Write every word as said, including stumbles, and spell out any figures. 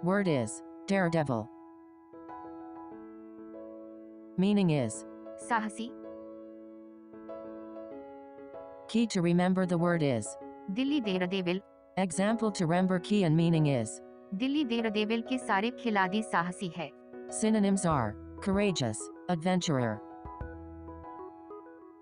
Word is Daredevil. Meaning is साहसी. key to remember the word is. Delhi daredevil. Example to remember key and meaning is. Delhi daredevil के सारे खिलाड़ी साहसी है. Synonyms are courageous, adventurer,